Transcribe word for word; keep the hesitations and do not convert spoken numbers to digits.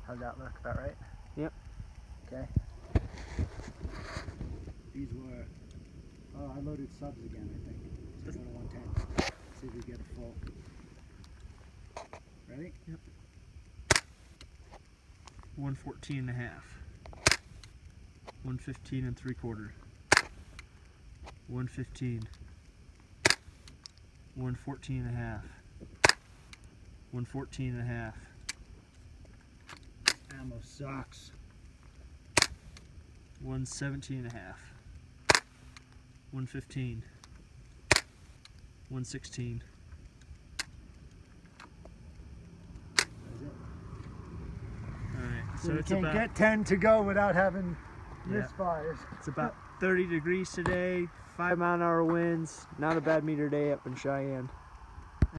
How'd that look? About right? Yep. Okay. These were, oh, I loaded subs again, I think. Let's go to one ten. See if we get a full. Ready? Yep. one fourteen and a half. one fifteen and three quarter. one fifteen. one fourteen and a half. one fourteen and a half. Ammo sucks. one seventeen and a half. one fifteen. one sixteen. Alright, so, So you it's can't about, get ten to go without having Yeah. misfires. it's about thirty degrees today, five mile an hour winds. Not a bad meter day up in Cheyenne.